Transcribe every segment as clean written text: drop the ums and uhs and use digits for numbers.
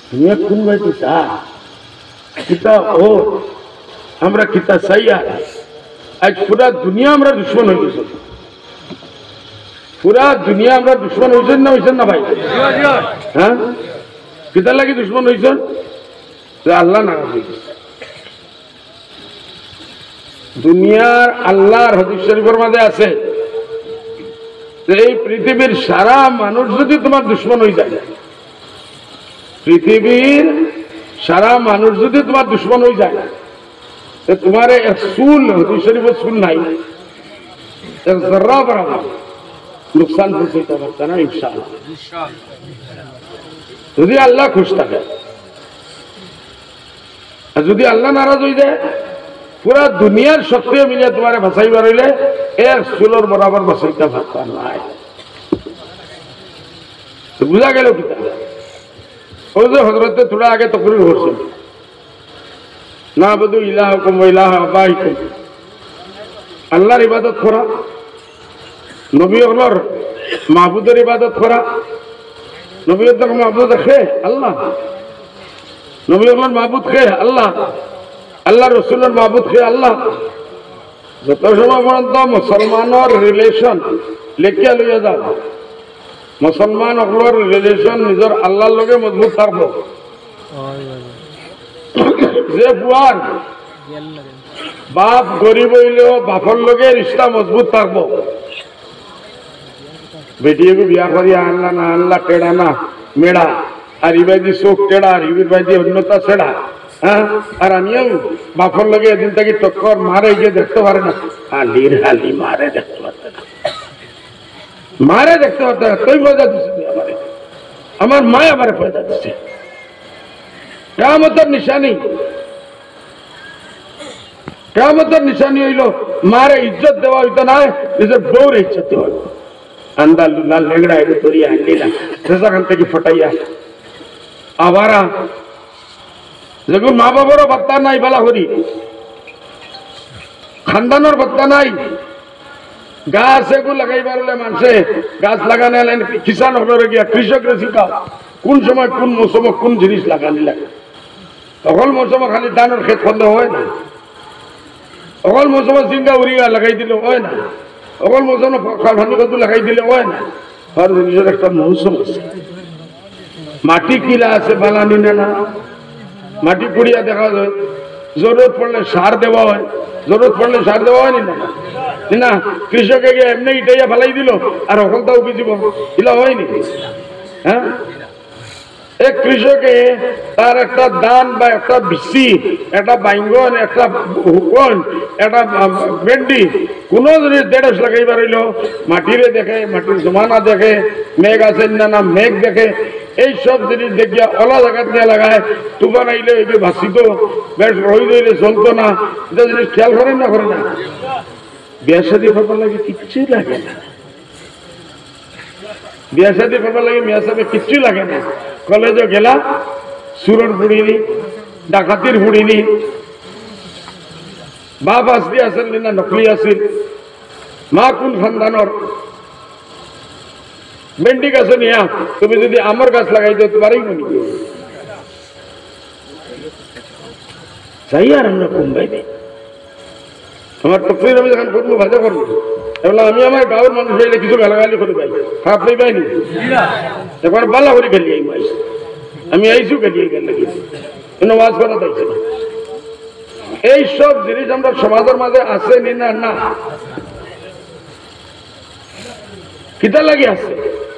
দুনিয়া কোন ভাইতে চা কিতা ও আমরা কিতা চাইয়া আজ পুরা দুনিয়া আমরা দুশ্মন হয়ে গেছি পুরা দুনিয়া আমরা দুশ্মন হয়েছেন না ভাই হ্যাঁ কিতার লাগি দুশ্মন হয়েছেন আল্লাহ নারাজ হয়ে গেছে দুনিয়ার আল্লাহর হাদিস শরীফের মধ্যে আছে এই পৃথিবীর সারা মানুষ যদি তোমার দুশ্মন হয়ে যায় পৃথিবীর সারা মানুষ যদি তোমার দুশ্মন হয়ে যায় তোমার এক চুল হাদিস শরীফের চুল নাই এক জর্রা বরাবর নুকসান পৌঁছাইতে পারছে না ইনশাআল্লাহ যদি আল্লাহ খুশ থাকে আর যদি আল্লাহ নারাজ হয়ে যায় পুরা দুনিয়ার শক্তি মিলে তোমার বাঁচাইবার হইলে এক চুলোর বরাবর বাঁচাইতে পারতাম নাই বুঝা গেল কি ওই যে হজরতে থোড়া আগে তকরির করছেন না বধু ইলাহকুম ওয়া ইলাহা আবাইকুম আল্লাহর ইবাদত করা নবী হলর মাহবুদের ইবাদত করা নবী হল মাহবুদ খে আল্লাহ নবী হলর মাহবুদ খে আল্লাহ আল্লাহ রসুলের মাহবুদ খে আল্লাহ যত সময় পর্যন্ত মুসলমানের রিলেশন লেখিয়া লইয়া যাও মুসলমান সকলের রিলেশন নিজের আল্লাহর লগে মজবুত থাকবো যে বুয়ার বাপ গরিব হইলেও বাপর লগে রিশ্তা মজবুত থাকবো বেটিকে বিয়া করিয়া আনলা না আনলা টেড়া না মেড়া আর ইবাইদি চোখ টেড়া আর ইবির বাইদি অন্যতা ছেড়া হ্যাঁ আর আমিও বাপর লগে এদিন থেকে টক্কর মারে গিয়ে দেখতে পারে না হালির হালি মারে দেখতে পারতে না মারে দেখতে পারতে না তুই পয়দা দিচ্ছে আমারে আমার মা আমারে পয়দা দিচ্ছে কিয়ামতের নিশানি হইল মারে ইজ্জত দেওয়া হইতো না নিজের বউরে ইজ্জত দেওয়া হইতো আন্দা লুলা লেগড়া এটা তরিয়া আনলিলা সেখান থেকে ফটাইয়া আবারা যখন মা বাবারও বার্তা নাই বলা করি খানদানোর বার্তা নাই গাছ এগুলো লাগাইবার হলে মানুষে গাছ লাগানো কিষান হলে গিয়া কৃষকরে শিখাও কোন সময় কোন মৌসুমে কোন জিনিস লাগানি লাগে অকল মৌসুমে খালি ধানের ক্ষেত খন্দ হয় না অকল মৌসুমে চিংগা উড়িয়া লাগাই দিলে হয় না অকল মৌসুমে ধান কদু লাগাই দিলে হয় না হর জিনিসের একটা মৌসুম আছে মাটি কিলা আছে বালানি না মাটি পুড়িয়া দেখা যায় জরুরত পড়লে সার দেওয়া হয় জরুরত পড়লে সার দেওয়া হয়নি না কৃষকে গিয়ে এমনি ইটাইয়া ফেলাই দিল আর অকলটাও কিছু এলা হয়নি হ্যাঁ এক কৃষকে তার একটা দান বা একটা বিসি একটা বাইঙ্গন একটা হুকন একটা ভেন্ডি কোন জিনিস দেড়শ লাগাইবার হইল মাটিরে দেখে মাটির জমানা দেখে মেঘ আছে না মেঘ দেখে এই সব জিনিস দেখিয়া অলা জায়গা নিয়ে লাগায় তুফান আইলে এগুলো ভাসিত বেশ রই রইলে চলতো না এটা জিনিস খেয়াল করেন না করে না বিয়া শাদী করবার লাগে কিচ্ছুই লাগে না বিয়া শাদী করবার লাগে মেয়া সাহেব কিচ্ছুই লাগে না কলেজে গেলা সুরন ফুড়িনি ডাকাতির ফুড়িনি বাপ আসলি আসেন না নকলি আসিল মা কোন খানদানর ভেন্ডি গাছ নিয়া তুমি যদি আমার গাছ লাগাই দিতে পারেই মনে চাই আর আমরা কমবাই নেই আমার তকরির আমি যখন করবো ভাজা করবো এবার আমি আমার গাঁয়ের মানুষ হইলে কিছু গালাগালি করে পাই খারাপ নেই পাইনি একবার বালা করে গেলি আমি আইসু গেলিয়ে গেল কোনো ওয়াজ করা দেখছি না এই সব জিনিস আমরা সমাজের মাঝে আছে নি না না কিতা লাগি আছে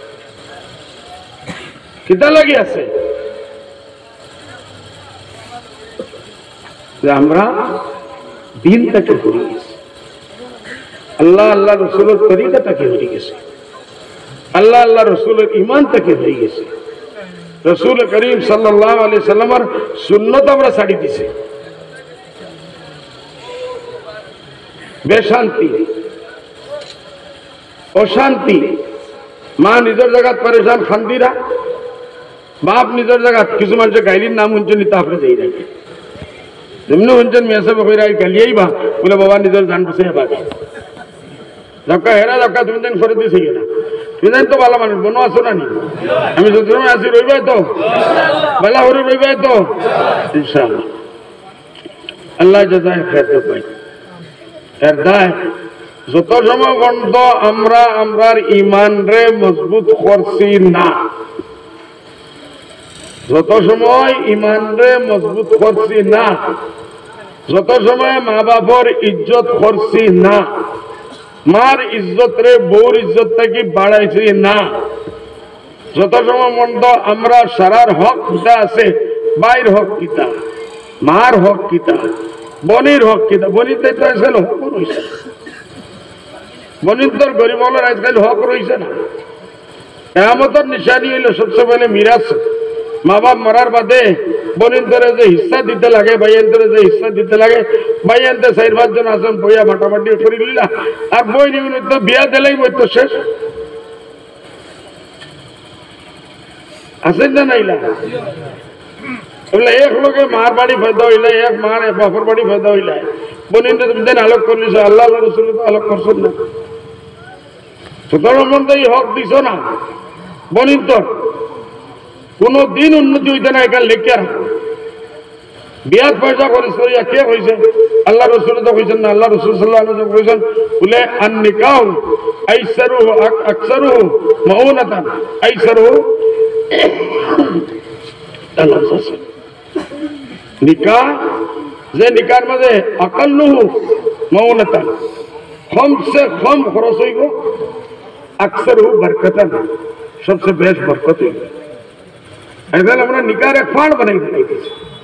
কিতা লাগি আছে যে আমরা দিন থেকে ঘুরে গেছি আল্লাহ আল্লাহ রসুলের তরিকা থেকে হয়ে গেছে আল্লাহ আল্লাহ রসুলের ইমান থেকে হয়ে গেছে রসুল করিম সাল্লাল্লাহু আলাইহি সাল্লামের সুন্নত আমরা ছাড়ি দিছি বেশান্তি অশান্তি মা নিজের জায়গা পরেশান খান্দিরা বাপ নিজের জায়গা কিছু মানুষের গাইলির নাম শুনছেন তারপরে যাই রাখে যেমনি শুনছেন মেয়ে সাহেব কইরা গালিয়াই বা বলে বাবা নিজের জান বসে পাবে ধক্কা হেরা ধক্কা তুমি দেন করে দিছি না তুমি দেন তো ভালো মানুষ বনো আসো না নি আমি যত সময় আসি রইবাই তো বেলা হরে রইবাই তো ইনশাআল্লাহ আল্লাহ জাযায় খায়ের দেব ভাই এর দায় যত সময় বন্ধ আমরা আমরার ইমান রে মজবুত করছি না যত সময় ইমান রে মজবুত করছি না যত সময় মা বাবার ইজ্জত করছি না মার ইজ্জত রে বউর ইজ্জত থেকে বাড়াইছি না যত সময় বন্ধ আমরা সারার হক কিতা আছে বাইর হক কিতা মার হক কিতা বনির হক কিতা বনিতে তো আসলে হক রয়েছে বনির তোর গরিব হলের আজকাল হক রয়েছে না কেয়ামতের নিশানি হইল সবচেয়ে বলে মিরাজ মা বাপ মরার বাদে বনিন্তরে যে হিস্সা দিতে লাগে ভাইয়ান্তরে যে হিস্সা দিতে লাগে ভাইয়ান্তে 4-5 জন আসেন বইয়া মাটামাটি করে লিলা আর বই নিবিন তো বিয়া দিলেই বই তো শেষ আসেন না নাইলা বলে এক লোকে মার বাড়ি ফায়দা হইলে এক মার এক বাপর বাড়ি ফায়দা হইলে বনিনতে তুমি দেন আলোক করলিস আল্লাহ আল্লাহ রসুল তো আলোক করছেন না সুতরাং মধ্যে এই হক দিছ না বনিন্তর কোন দিন উন্নতি হইতে না এখানে লিখে রাখো বিয়াদ পয়সা করিস কে হয়েছে আল্লাহ রসুল তো কইছেন না আল্লাহ রসুল সাল্লাল্লাহু আলাইহি ওয়াসাল্লাম কইছেন বলে আন নিকাহ আইসারুহু আকসারুহু মাউনাতান আইসারুহু আল্লাহ রাসূল নিকাহ যে নিকার মধ্যে আকাল্লুহু মাউনাতান কম সে কম খরচ হইব আকসারুহু বরকতান সবচেয়ে বেশ বরকত হইব ऐसा আমরা নিকার এক ফাড় বানাই দিয়েছি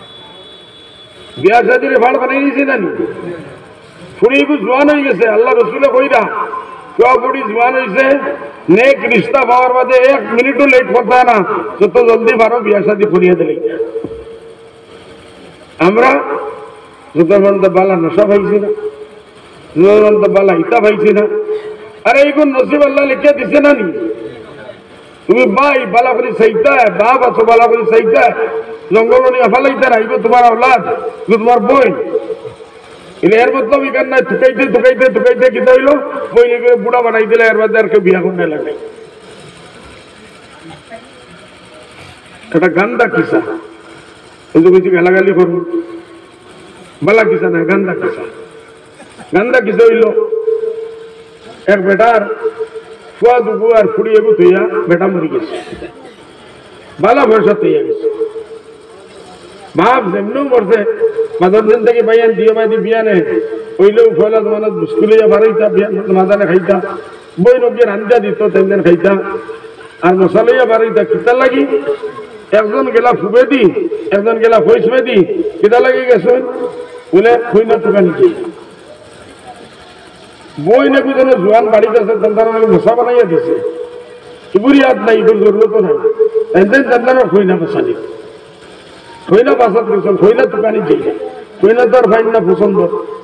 বিয়া শাদীর ফাড় বানাই দিয়েছি না ফুড়ি জোয়ান হয়ে গেছে আল্লাহ রসুলে কইরা ফুড়ি জোয়ান হয়েছে নেক রিস্তা পাওয়ার বাদে 1 মিনিটও লেট করতে না যত জলদি পারো বিয়া শাদী ফুরিয়ে দিলে আমরা যত বালা নশা পাইছি না যত বালা ইতা পাইছি না আরে এইগুলো নসিব আল্লাহ লিখে দিছে না নি তুমি ভাই বালা করে চাইতা বাপ আছো বালা করে চাইতা জঙ্গল নিয়ে ফালাইতে রাখবে তোমার আওলাদ তোমার বই এর মতলব এখানে নাই ঠুকাইতে ঠুকাইতে ঠুকাইতে কি হইলো বই নিয়ে বুড়া বানাই দিলে এর মধ্যে আর কেউ বিয়া করতে লাগে এটা গান্দা কিসা কিন্তু কিছু গালাগালি করবো বালা কিসা না গান্দা কিসা হইলো এক বেটার ফুয়া দুবু আর ফুড়ি এবু থইয়া বেটা মরি গেছে বালা বয়সা থইয়া গেছে বাপ যেমনিও মরছে মাদার দিন থেকে বাইয়ান দিয়ে মাই দিয়ে বিয়া নেই ওইলেও ফয়লা তোমার স্কুলে যা বাড়াইতা বিয়া মাদানে খাইতা বই নবী রান্দা দিত তেমন খাইতা আর মশালাইয়া বাড়াইতা কিতা লাগি একজন গেলা ফুবে দি একজন গেলা ফইসবে দি কিতা লাগি গেছে বলে খুইনা টুকা নিচে বই নাকি যেন জোয়ান বাড়িতে আছে তার মশা বানাইয়া দিছে ইবুরি হাত নাই ইবুর জরুরত নাই এনতেন তার খুইনা বাসানি খুইনা বাসাত গেছেন খুইনা টুকানি যাই খুইনা তোর ফাইন না পছন্দ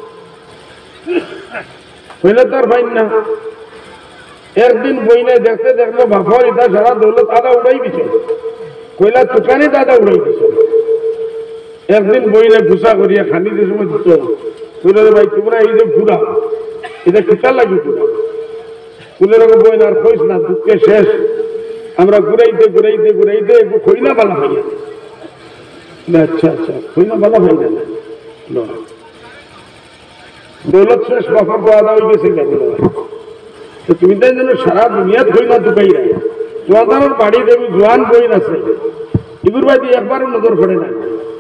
খুইনা তোর ফাইন না একদিন বইনে দেখতে দেখলো বাপর এটা সারা দৌলত আদা উড়াই দিছে কইলা টুকানি দাদা উড়াই দিছে একদিন বইনে ঘুষা করিয়া খানি দিয়ে সময় দিত কইলা ভাই তোমরা এই যে ঘুরা এটা কিতা লাগি কুলের বই না আর কইস না দুঃখে শেষ আমরা ঘুরাইতে ঘুরাইতে ঘুরাইতে খইনা বালা হইয়া আচ্ছা আচ্ছা খইনা বালা হয়ে গেল দৌলত শেষ বাপর তো আদা হয়ে গেছে তুমি তাই যেন সারা দুনিয়াত খইনা ঢুকাই রায় তোমাদের বাড়ি দেবী জোয়ান বইন আছে এগুর বাড়ি একবারও নজর পড়ে না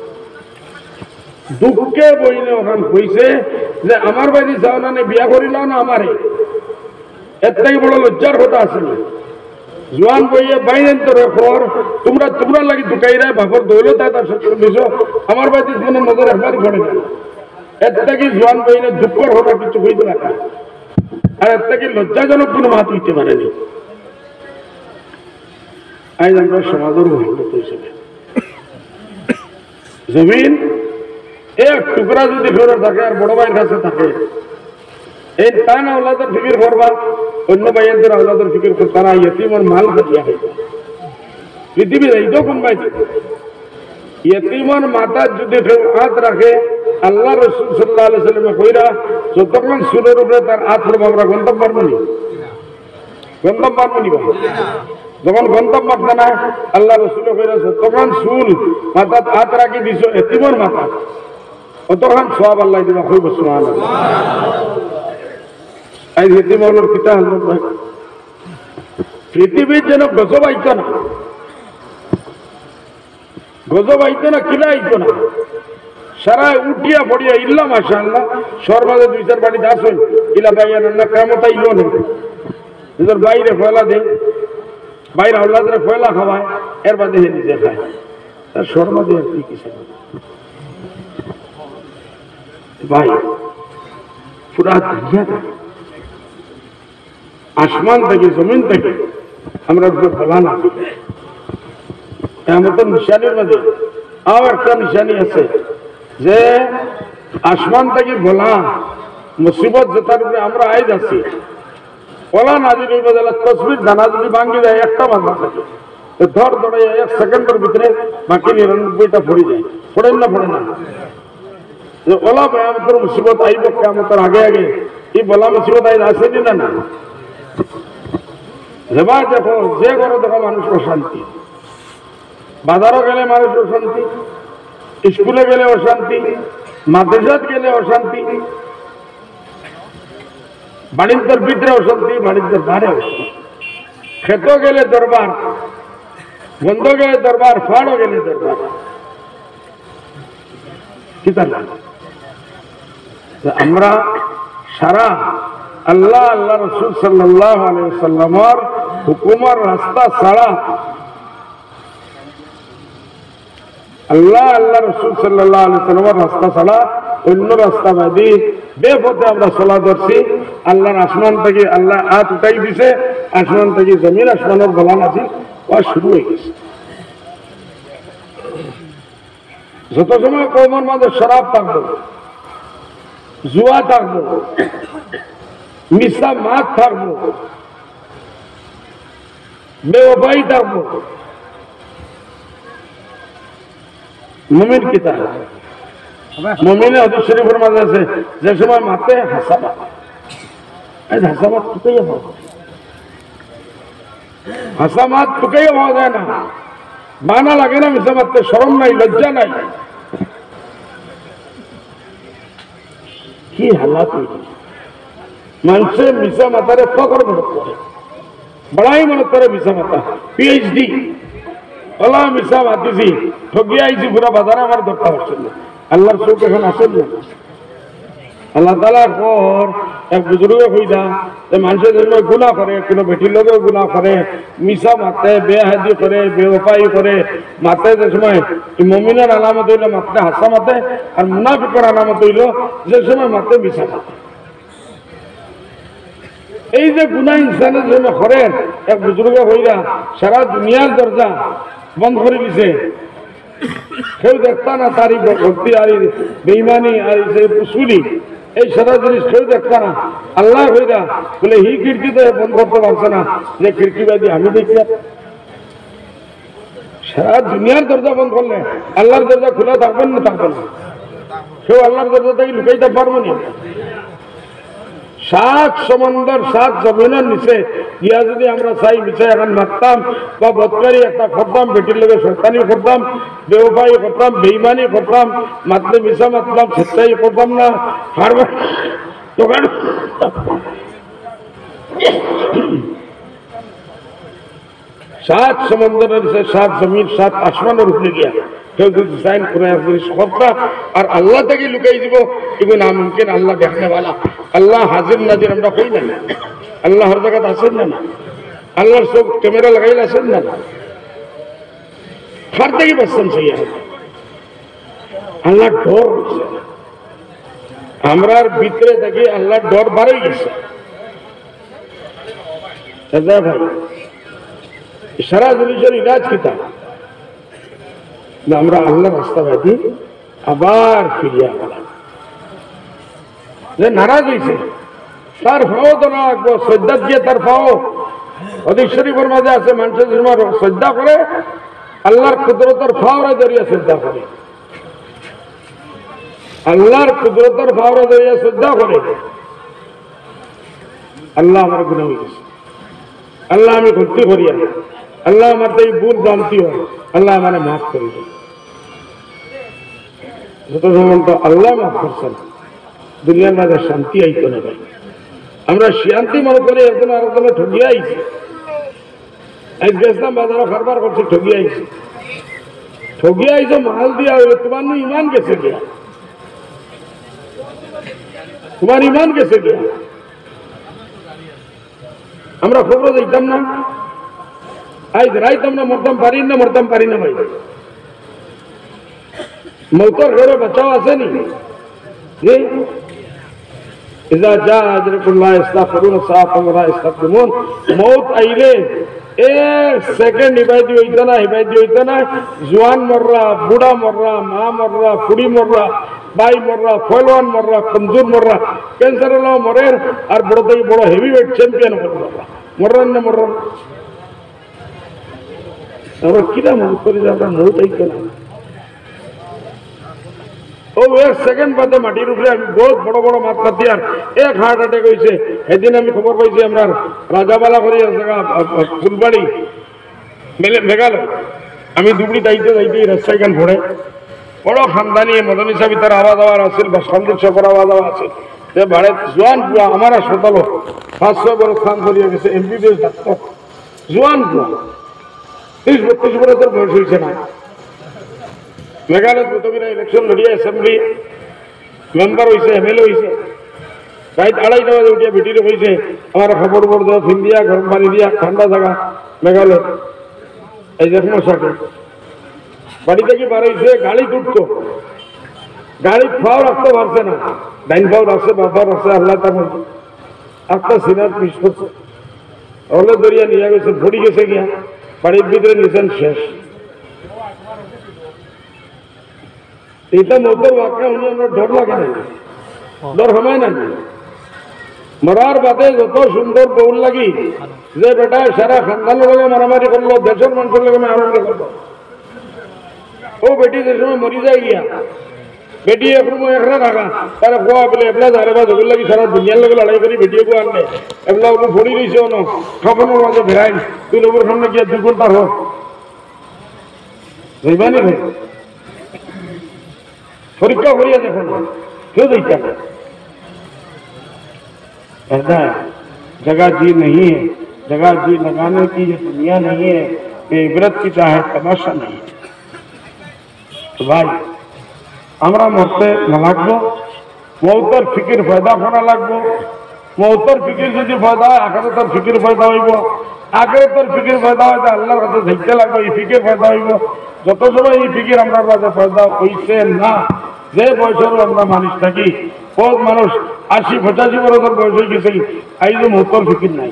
দুঃখে বইনে ওখান কইছে যে আমার বাড়ি যাও না বিয়া করিল না আমারে এর থেকে বড় লজ্জার কথা আছে না জোয়ান বইয়ে বাইরেন তো রেখর তোমরা তোমরা লাগি ঢুকাই রায় বাপর দৌলত আদা দিছ আমার বাড়ি কোনো নজর একবারই পড়ে না এর থেকে জোয়ান বইনে দুঃখর কথা কিছু হইতে পারে আর এর থেকে লজ্জাজনক কোনো মাত হইতে পারেনি আজ আমরা সমাজের মহল্লত হিসেবে জমিন এক টুকরা যদি ফেরত থাকে আর বড় ভাইয়ের কাছে থাকে এই টান আওলাদের ফিকির করবা অন্য ভাইয়ের আওলাদের ফিকির করতে তারা ইয়তিমর মাল কাটিয়া হইবা পৃথিবীর এই তো কোন ভাই ইয়তিমর মাথার যদি হাত রাখে আল্লাহ রাসূল সাল্লাল্লাহু আলাইহি ওয়াসাল্লাম কইরা যতক্ষণ সুরের উপরে তার হাত পড়বে আমরা গন্তব্য পারবো নি যখন গন্তব্য পারবে না আল্লাহ রাসূল কইরা যতক্ষণ সুল মাথাত হাত রাখি দিছো এতিমর মাথা অতক্ষণ সওয়াব আল্লাহ দিবা কইব সুবহানাল্লাহ আই এতিমর কিতা হল পৃথিবীর যেন গজব আইতো না কিলা আইতো না সারা উঠিয়া পড়িয়া ইল্লা মাশাআল্লাহ সর্বাদে দুই চার বাড়ি দাস হইল ইলা ভাইয়া না কেমত আইলো না নিজের বাইরে ফয়লা দে বাইরে আল্লাহরে ফয়লা খাওয়ায় এর বাদে হে নিজে খায় তার শর্মা দিয়ে কি কিছু ভাই পুরা দুনিয়া আসমান থেকে জমিন থেকে আমরা ফলান আছি এমন নিশানির মধ্যে আর একটা নিশানি আছে যে আসমান থেকে বলা মুসিবত যেটার উপরে আমরা আইজ আছি বলা নাজির হইব তাহলে তসবির দানা যদি ভাঙ্গি যায় একটা বাধা থাকে ধর ধরে 1 সেকেন্ডের ভিতরে বাকি 99টা পড়ে যায় পড়েন না যে ওলা ভয়াবতর মুসিবত আইব কিয়ামতের আগে এই বলা মুসিবত আইজ আসেনি না যেবা দেখো যে ঘরে দেখো মানুষ অশান্তি বাজারও গেলে মানুষ অশান্তি স্কুলে গেলে অশান্তি মাদ্রাসাত গেলে অশান্তি বাণিজ্যের ভিতরে অশান্তি বাণিজ্যের বাইরে অশান্তি খেত গেলে দরবার বন্ধ গেলে দরবার ফাড়ও গেলে দরবার কি আমরা সারা আল্লাহ রাসূল সাল্লাল্লাহু আলাইহি ওয়াসাল্লামের হুকুমের রাস্তা ছাড়া আল্লাহ রাসূল সাল্লাল্লাহু আলাইহি ওয়াসাল্লামের রাস্তা ছাড়া অন্য রাস্তা বাদি বেপথে আমরা চলা ধরছি আল্লাহর আসমান থেকে আল্লাহ হাত উঠাই দিছে আসমান থেকে জমিন আসমানের বলান আছে ও শুরু হয়ে গেছে যত সময় কওমের মাঝে শরাব থাকবো জুয়া থাকবো মিশা মাছ থাকবো বেওয়াফাই থাকবো মুমিন কিতা মুমিনে হাদিস শরীফের মাঝে আছে যে সময় মাতে হাসাবাত এই হাসাবাত টুকাইয়া পাওয়া হাসামাত টুকাইয়া পাওয়া যায় না বানা লাগে না মিশা মারতে শরম নাই লজ্জা নাই কি হালাত মানুষের মিশা মাতারে ফকর মনে করে বড়াই মনে করে মিশা মাতা পিএইচডি ওলা মিশা মাতিছি ঠগিয়ে আইছি পুরা বাজারে আমার দরকার হচ্ছে না আল্লাহর চোখ এখন আসেন না আল্লাহ তাআলার পর এক বুজুর্গে কইদা যে মানুষের জন্য গুনাহ করে কোনো বেটির লোকেও গুনাহ করে মিশা মাতে বেহাদি করে বেওফাই করে মাতে যে সময় মুমিনের আলামত হইল মাতে হাসা মাতে আর মুনাফিকের আলামত হইল যে সময় মাতে মিশা মাতে এই যে গুনাহ ইনসানের জন্য করে এক বুজুর্গে কইদা সারা দুনিয়ার দরজা বন্ধ করে দিছে কেউ দেখতা না তারিখ ভক্তি আর বেঈমানি আর উসুলি এই সারা জিনিস কেউ দেখতা না আল্লাহ কইরা বলে হি খিড়কি তো বন্ধ করতে পারছে না যে খিড়কি বাদি আমি দেখি সারা দুনিয়ার দরজা বন্ধ করলে আল্লাহর দরজা খোলা থাকবেন না থাকবে না কেউ আল্লাহর দরজা থেকে লুকাইতে পারবো না 7 সমুদ্র 7 জমিনের নিচে ইয়া যদি আমরা চাই মিশাই এখন মারতাম বা বদকারি একটা করতাম বেটির লোকের শয়তানি করতাম বেওফাই করতাম বেঈমানি করতাম মাতলে মিশা মাতলাম সত্যাই করতাম না হারবার দোকান 7 সমুদ্রের নিচে 7 জমিন 7 আসমানের উপরে গিয়া কেউ যদি সাইন করে আর আল্লাহ থেকে লুকাই দিব এগুলো নামুমকিন আল্লাহ দেখনে वाला আল্লাহ হাজির নাজির আমরা কই না আল্লাহ হর জায়গাতে আছেন না আল্লাহর সব ক্যামেরা লাগাইলে আছেন না হার থেকে বসছেন সেই আল্লাহ ডর আমরার ভিতরে থেকে আল্লাহ ডর বাড়াই গেছে দাদা ভাই সারা জিনিসের ইলাজ কিতা আমরা আল্লাহ রাস্তা বাদি আবার ফিরিয়া গেলাম যে নারাজ হয়েছে তার ফাও তো না রাখবো শ্রদ্ধা দিয়ে তার ফাও হাদিস শরীফের মাঝে আছে মানুষের শ্রদ্ধা করে আল্লাহর কুদরতের ফাওরে জড়িয়ে শ্রদ্ধা করে আল্লাহর কুদরতের ভাবরা ধরিয়া শ্রদ্ধা করে আল্লাহ আমার গুনাহ হয়ে গেছে, আল্লাহ আমি ভক্তি করিয়া, আল্লাহ আমার এই ভুল ভ্রান্তি হয়, আল্লাহ আমার মাফ করে দেয়। যত সময় তো আল্লাহ মাফ করছেন দুনিয়ার মাঝে শান্তি আইতো না ভাই। আমরা শান্তি মনে করি একজন আর একজনে ঠগিয়ে আইছি। আজ গেছিলাম বাজারে কারবার করছি, ঠগিয়ে আইছি। ঠগিয়ে আইছো মাল দিয়া হইলে তোমার ইমান গেছে গিয়া, তোমার ইমান গেছে গিয়া। আমরা খবর দিতাম না, আজ রাইতাম না, মরতাম পারি না ভাই। মৌতর ঘরে বাঁচাও আসেনি যে মৌত আইলে এক সেকেন্ড হিবাইতি হইত না। জোয়ান মররা, বুড়া মররা, মা মররা, ফুড়ি মররা, বাই মররা, ফলওয়ান মররা, কমজোর মররা, ক্যান্সার হলেও মরের, আর বড় থেকে বড় হেভি ওয়েট চ্যাম্পিয়ন মররান না মররান। আমরা কিরা মনে করি যে আমরা মৌত আইত না। ও এক সেকেন্ড বাদে মাটির উপরে আমি বহুত বড় বড় মাছ পাতি আর এক হার্ট অ্যাটাক হয়েছে। সেদিন আমি খবর পাইছি আমরা রাজাবালা করি জায়গা ফুলবাড়ি মেঘালয়। আমি দুবড়ি যাইতে রাস্তায় গান ভরে বড় খানদানি মদনী সাহেব তার আওয়াজ আওয়াজ আছিল বা সন্দীপ সফর আওয়াজ আওয়াজ আছে যে ভাড়ে জোয়ান পুয়া আমার হাসপাতাল 500 বড় স্থান করিয়া গেছে, এমবিবিএস ডাক্তার, জোয়ান পুয়া 30-32 বছর বয়স হয়েছে না। মেঘালয় প্রথমে ইলেকশন লড়িয়া অ্যাসেম্বলি মেম্বার হয়েছে, এমএলএ হয়েছে। রাত 2:30 বাজে উঠিয়া ভিটিরে হয়েছে আমার খবর দাও, ফিন দিয়া গরম পানি দিয়া, ঠান্ডা জায়গা মেঘালয়। এই যে সমস্যাকে বাড়ি থেকে বার হয়েছে, গাড়ি তুটতো, গাড়ি ফাও রাখতে পারছে না, ডাইন ফাও রাখছে, বাবার রাখছে, আল্লাহ তার মধ্যে একটা সিনার পিস করছে, হলে দরিয়া নিয়ে গেছে, ভরি গেছে গিয়া বাড়ির ভিতরে নিছেন শেষ। এটা মধ্যে বাক্যা হলে আমরা ডর লাগে না, ডর হয় না। মরার বাদে যত সুন্দর বউল লাগি যে বেটা সারা খানদানের লগে মারামারি করলো, দেশের মানুষের লগে মারামারি করলো, ও বেটি যে সময় মরি যায় গিয়া বেটি এখন একলা থাকা তারা কোয়া বলে এবলা যারে বা জগল লাগি সারা দুনিয়ার লগে লড়াই করি বেটিয়ে কোয়া আনলে এবলা ওকে ভরি রয়েছে অন খাবানোর মাঝে ভেড়াই তুই লোকের সামনে গিয়া 2 ঘন্টা হোক রইবানি ভাই। পরীক্ষা করিয়া দেখুন क्यों देखा ऐसा जगह जी नहीं है, जगह जी लगाने की ये दुनिया नहीं है, ये इबरत की चाहे तमाशा नहीं। तो भाई আমরা মরতে না লাগবো, মৌতের ফিকির ফায়দা করা লাগবো। মৌতের ফিকির যদি ফায়দা হয় আখেরাতের ফিকির ফায়দা হইব, আখেরাতের ফিকির ফায়দা হয় আল্লাহর কাছে ধৈর্য লাগবে, এই ফিকির ফায়দা হইব। যত সময় এই ফিকির আমরা কাছে ফায়দা হইছে না, যে বয়সের আমরা মানুষ থাকি, বহুত মানুষ 80-85 বছর বয়স হয়ে গেছে, এই যে মৌতের ফিকির নাই।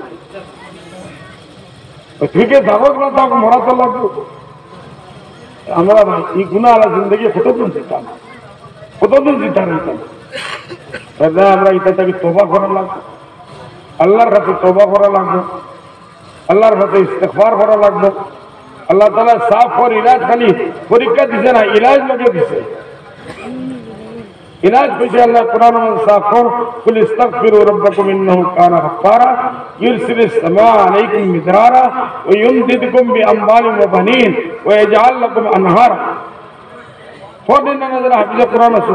ফিকির থাকুক না থাকুক মরা তো লাগবো। আমরা ভাই এই গুণা আলা জিন্দগি কতদিন যেতাম, কতদিন জিতার হইতাম। আমরা এটা থেকে তোবা করা লাগবে, আল্লাহর কাছে তোবা করা লাগবে, আল্লাহর কাছে ইস্তেগফার করা লাগবে। আল্লাহ তাআলা সাফ আর ইলাজ খালি পরীক্ষা দিছে না, ইলাজ লগে দিছে। इलाज पूछे अल्लाह कुरान में साफ कर कुल इस्तगफिरु रब्बकुम इन्नहु काना गफ्फारा युरसिलिस समा अलैकुम मिदरारा व युमदिदकुम बिअमवालिन व बनीन व यजअल लकुम अनहारा। फौरन नजर हाफिज कुरान असो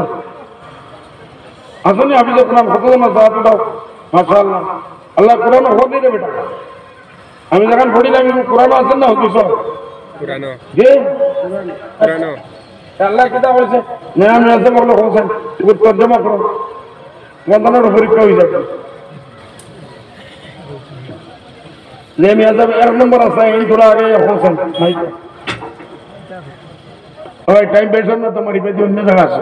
असने हाफिज कुरान खतो ना साथ दाओ माशाअल्लाह। अल्लाह कुरान हो दे रे बेटा, আমি যখন পড়িলাম কুরআন আছে না হদিস কুরআন জি কুরআন আল্লাহ কিতাব বলছে নাম আছে বলো হোসেন তুমি তরজমা করো, বন্ধনের পরীক্ষা হয়ে যাবে। নেমে যাবে 1 নম্বর আছে এই থোড়া আগে হোসেন নাই ওই টাইম পেছন না তোমার পেছনে অন্য জায়গা আছে।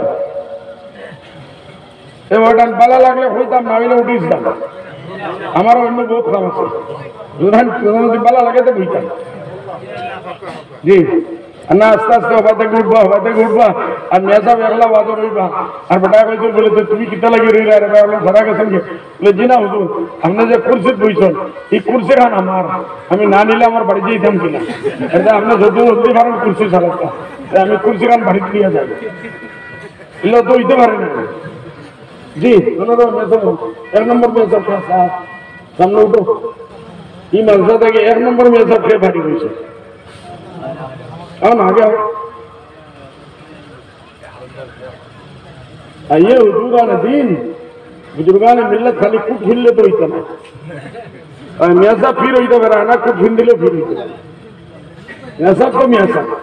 এই ওটান পালা লাগলে হইতাম না হইলে উঠিছিলাম, আমার অন্য বহুত কাম আছে, যদি পালা লাগে তো বইতাম জি না আস্তে আস্তে হবাতে উঠবা আর মেজা একলা বাদ রইবা। আর বেটা কইতো বলে তুমি কিতা লাগি রইলা রে ভাই ধরা গেছেন কি বলে জি না হুজুর আপনি যে কুরসি বইছেন এই কুরসি খান আমার, আমি না নিলে আমার বাড়ি যেতাম কিনা, এটা আপনি যদি হতে পারেন কুরসি ছাড়াটা আমি কুরসি খান বাড়ি দিয়ে যাই। इल्लो तो इधर आ रहे हैं जी दोनों में सब एक नंबर में सब सामने उठो ये मकसद है कि एक नंबर में सब खेल भारी हुई से आओ ना आगे आओ आइए हुजूरान दीन बुजुर्गान मिल्लत खाली कुछ हिल्ले तो इतना और मियाँ साहब फिर इधर मेरा ना कुछ हिंदले फिर इधर मियाँ साहब तो मियाँ साहब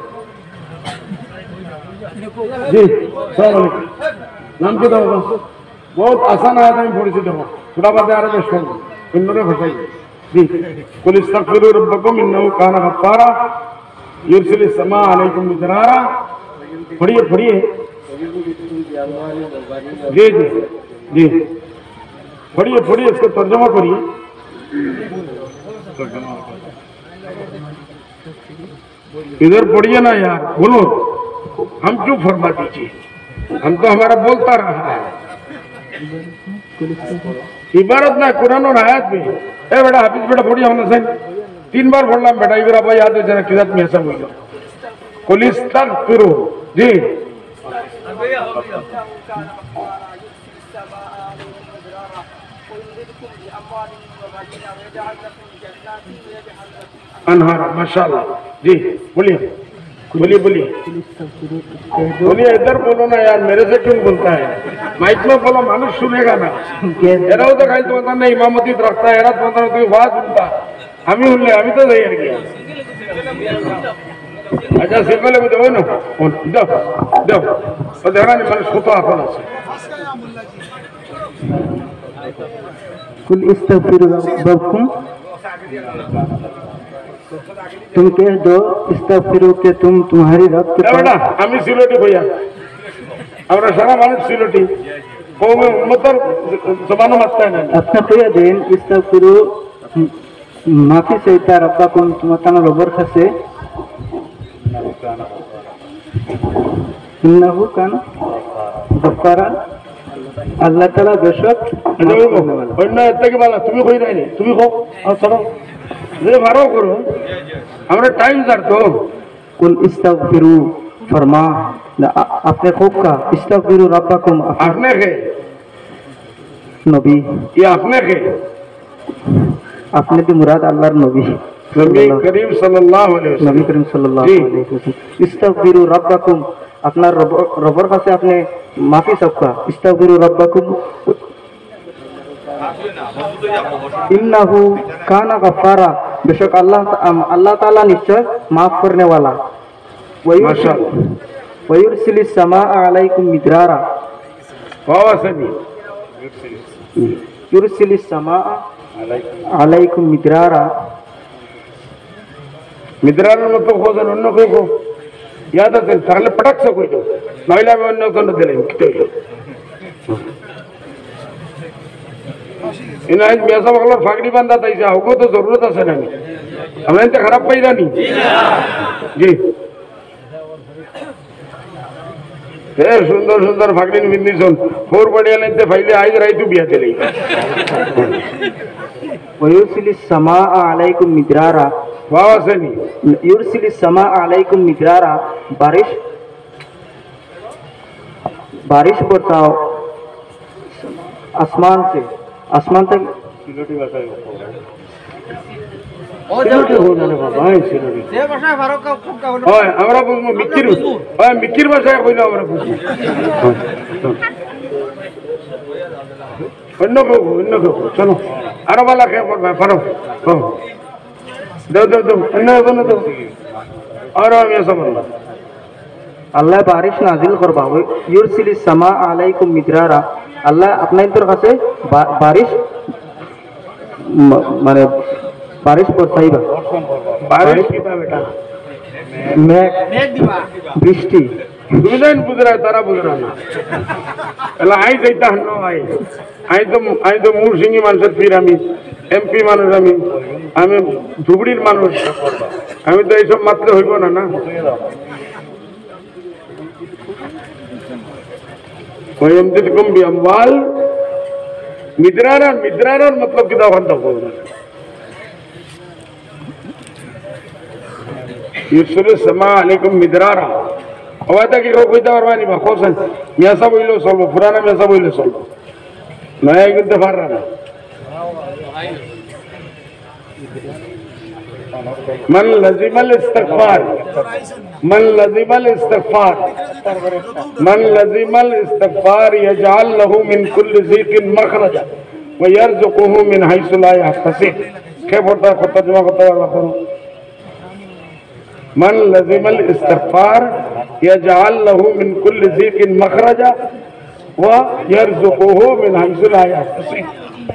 जी सलाम अलैकुम नाम क्या था बहुत आसान आया था थोड़ी सी दफा थोड़ा बात आ रहा है इन्होंने फंसाई जी कुल इस्तगफिरू रब्बकुम इन्नहु काना गफ्फारा युरसिलिस समा अलैकुम मिदरारा पढ़िए पढ़िए जी जी जी पढ़िए पढ़िए इसका तर्जुमा करिए इधर पढ़िए ना यार बोलो हम क्यों फरमा दीजिए हम तो हमारा बोलता रहा है इबारत ना कुरान और आयत में ए बेटा हाफिज बेटा पढ़िए हमने सही 3 बार पढ़ लाम बेटा इधर अब याद है जरा किरात में ऐसा हुई कुल इस्तगफिरू जी अनहारा माशाल्लाह जी बोलिए बोलिए बोलिए बोलिए इधर बोलो ना यार मेरे से क्यों बोलता है माइक में बोलो मानुष सुनेगा ना एरा तो खाली तो बता नहीं इमामती रखता है एरा तो बता कोई बात सुनता हम ही उल्ले अभी तो तैयार किया अच्छा सिंपल है दो ना दो तो देखना नहीं मानुष होता आपना कुल इस्तगफिरू रब्बकुम तुम कह दो इस्तगफिरू के तुम तुम्हारी रब के बेटा हम सिलोटी भैया हमरा सारा मानुष सिलोटी को में उम्मतर जमाना मत है अपना प्रिय दिन इस्तगफिरू माफी चाहता रब्बकुम तुमताना रबर खसे इन्नहु कान गफ्फारा अल्लाह ताला बेशक अन्य इतना के बाला तुम्हें कोई नहीं तुम्हें को और चलो ये मारो करो हमारा टाइम सर तो कुल इस्तगफिरू फरमा अपने खूब का इस्तगफिरू रब्बकुम आपने के नबी ये आपने के अपने भी मुराद अल्लाह नबी नबी करीम सल्लल्लाहु अलैहि वसल्लम नबी करीम सल्लल्लाहु अलैहि वसल्लम इस्तगफिरू रब्बकुम अपना रबर का से अपने माफी सबका इस्तगफिरू रब्बकुम इन्नहु काना गफ्फारा बेशक अल्लाह ताला निश्चय माफ करने वाला वयुरसिलिस समाअ अलैकुम मिदरारा युरसिलिस समाअ अलैकुम मिदरारा मिदरारा मतलब हो जाने उन्होंने को याद है ताले पटक से कोई तो महिला में उन्होंने को न दिले कितने इन आज पैसा वगैरह फागड़ी बांधा था इसे होगा तो जरूरत है नहीं हमें तो खराब पैदा नहीं जी सुंदर सुंदर फागड़ी बिंदी सुन फोर बढ़िया लेते फाइले आज रही तू बिया चली वयुरसिलिस समाअ अलैकुम मिदरारा वाह से नहीं युरसिलिस समाअ अलैकुम मिदरारा बारिश बरसाओ आसमान तक सिलोटी भाषा सिलोटी हो जाने बाबा सिलोटी ये भाषा फारूक का खूब का ओए हमरा मिक्किर भाषा कोई ना हमरा अन्नो को चलो अरे वाला क्या बोल रहा फरो दो अन्नो दो और हम ये सब अल्लाह बारिश नाजिल करबा युरसिलिस समाअ अलैकुम मिदरारा अल्लाह अपना तरफ से बारिश माने बारिश बरसाइबा बारिश कीता बेटा बृष्टि दुनिया बुझरा तारा बुझरा एला आई जाइता हन्नो आई तो मूल सिंगी मानस फिर आमी एमपी मानुष आमी धुबड़ीर मानुष आमी तो এইসব মাত্র হইব না না वयमदिदकुम बिअमवाल मिदरारा मतलब कितना बनता होगा युरसिलिस समा अलैकुम मिदरारा ওটা কি কেউ কইতে পারবা নি বা কোসেন মেসা বইলেও চলবো পুরানা মেসা বইলে চলবো নয় কিন্তু পাররা না من لزم الاستغفار من لزم الاستغفار يجعل له من كل ضيق مخرجا ويرزقه من حيث لا يحتسب كيف ہوتا ہے ترجمہ بتا رہا ہوں من لزم الاستغفار يجعل له من كل ضيق مخرجا ويرزقه من حيث لا يحتسب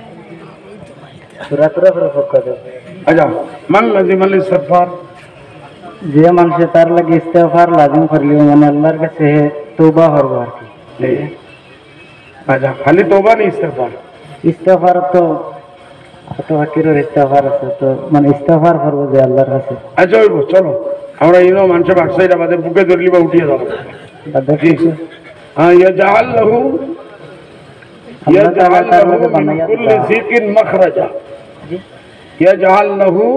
अच्छा मन लजिम इस्तिगफार যে মানুষে তার লাগে ইস্তেগফার লাজিম করলিও মানে আল্লাহর কাছে তওবা করব আর কি अच्छा खाली तौबा नहीं इस्तिगफार ইস্তেগফার তো কত হাকিরের ইস্তেগফার আছে তো মানে ইস্তেগফার করব যে আল্লাহর কাছে अच्छा ওই চলো আমরা ইনো মানুষ বাক্সাইড আমাদের বুকে ধরলি বা উঠিয়ে দাও हाँ यजअल लहू من كل ضيق مخرجا يجعل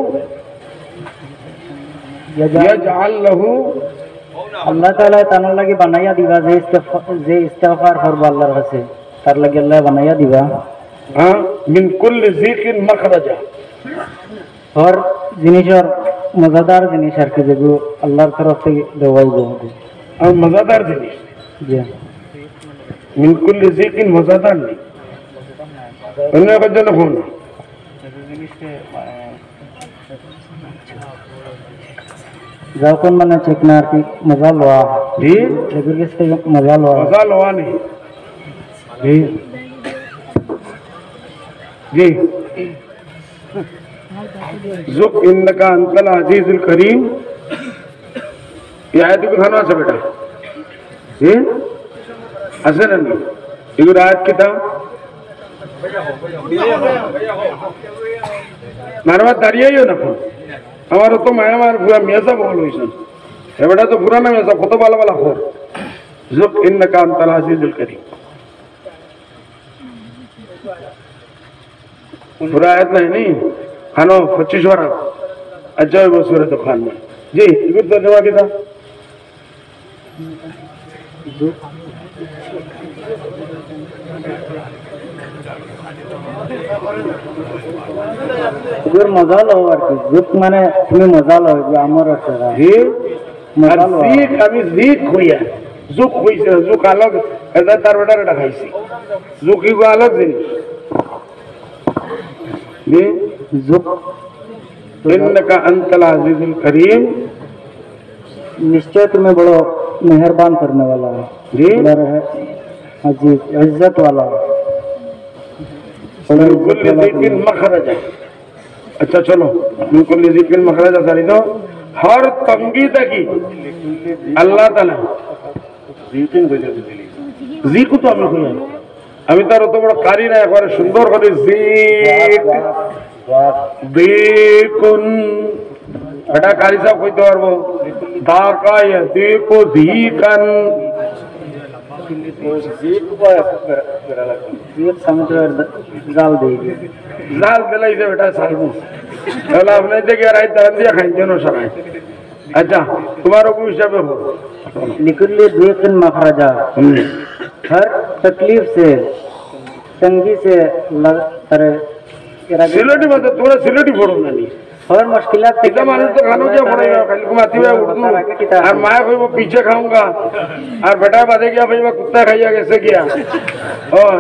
له আল্লাহ তাআলা তার লাগি বানাইয়া দিবা যে ইস্তেগফার করব আল্লাহর কাছে তার লাগি আল্লাহ বানাইয়া দিবা हाँ من كل ضيق مخرجا और জিনিসের মজাদার জিনিস আর কি যেগুলো আল্লাহর তরফ থেকে দেওয়াইব और मजेदार जिनिस জি من كل ضيق मजेदार नहीं অন্য একজন জন্য ফোন যখন মানে ঠিক না আর কি মজা লওয়া जी এগুলো থেকে মজা লওয়া मजा लवा नहीं जी जी जुक इन्नका अंतल अजीजुल करीम ये आयत को खाना से बेटा जी असन नहीं ये आयत किताब मारवा दाঁড়িয়েও না আমার তো মায়া মার পুরা মেসা বল হইছেন এবারে তো পুরানা মেসা কত ভালো ভালো খোর जुक इन्नका अंतल अजीजुल करीम पूरा आयत नहीं खानो 25 बार अच्छा वो सूरत खान में जी इधर तर्जुमा किया এগুলোর মজা লও আর কি যুক মানে তুমি মজা লও যে আমার আছে जी মজা লও जीक আমি जीक হইয়া जुक হইছে जुक अलग এটা তার বেটারে খাইছি जुक ইগো अलग জিনিস जी যুক इन्नका अंतल अजीजुल करीम निश्चय तुम्हें बड़ो मेहरबान करने वाला है जी है अजीज इज्जत वाला बिल्कुल ज़िक्र मखरजा अच्छा चलो बिल्कुल ज़िक्र मखरजा सारी तो हर तंगी तकी अल्लाह ताला জিকু তো আমি কই আমি তার অত বড় কারি না একবারে সুন্দর করে জিক দেখুন এটা কারি সাহেব কইতে পারবো দাকায় দেখো জিকান জাল দেই জাল দিলাইছে বেটা সালবু তাহলে আপনি দেখে রাই তান দিয়ে খাই যেন সবাই अच्छा तुम्हारा कोई हिसाब हो निकले देखन मखरजा हर तकलीफ से तंगी से सिलेटी मत थोड़ा सिलेटी फोड़ो ना नहीं और मुश्किलात इतना मालूम तो खानो क्या पड़ेगा कल को माती हुआ उर्दू और माँ कोई वो पीछे खाऊंगा और बेटा बातें क्या भाई वो कुत्ता खाइया कैसे किया और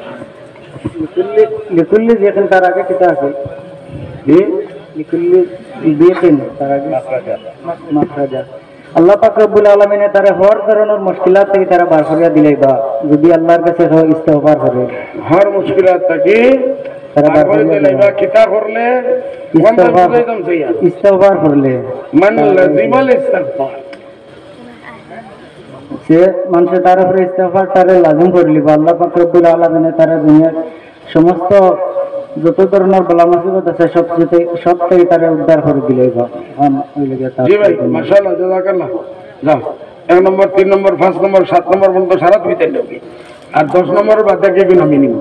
निकले देखन तारा के किताब से जी निकले देखन तारा के मखरजा আল্লাহ পাক রব্বুল আলামিনে তারে হর ধরনের মুশকিলাত থেকে তারা বার করিয়া দিলাইবা যদি আল্লাহর কাছে ইস্তেগফার করে हर मुश्किलात থেকে তারা বার করে দিলাইবা কিতা করলে ইস্তেগফার করলে মান লাজিমাল ইস্তিগফার সে মানুষের তার উপরে ইস্তেগফার তারে লাজিম করলি বা আল্লাহ পাক রব্বুল আলামিনে তারা দুনিয়ার সমস্ত যত ধরনের বলা মুসিবত আছে সব থেকে তারা উদ্ধার করে দিলাইবা জি ভাই মাশাআল্লাহ জাযাকাল্লাহ যাও 1 নম্বর 3 নম্বর 5 নম্বর 7 নম্বর পর্যন্ত সারা দিতে দেবে আর 10 নম্বর বাদ বাকি কি নামি নিব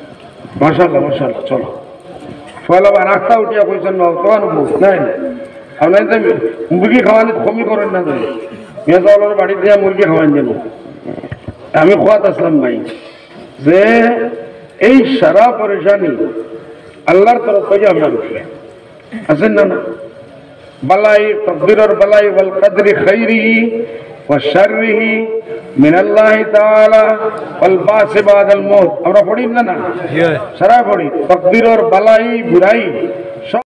মাশাআল্লাহ মাশাআল্লাহ চলো ফলো আর রাস্তা উঠিয়া কইছেন না তো অনুভব নাই আপনার মুরগি খাওয়ানি কমি করেন না জানি মেজলের বাড়ি দিয়ে মুরগি খাওয়ান যেন আমি খোয়াত আসলাম ভাই যে এই সারা পরেশানি আল্লাহর তরফ থেকে আপনার উঠলে আছেন না না বালাই তকদিরের বালাই ওয়াল কদরি খাইরিহি ওয়া শাররিহি মিনাল্লাহি তাআলা ওয়াল বাস বাদাল মউত আমরা পড়ি না না সারা পড়ি তকদিরের বালাই বুরাই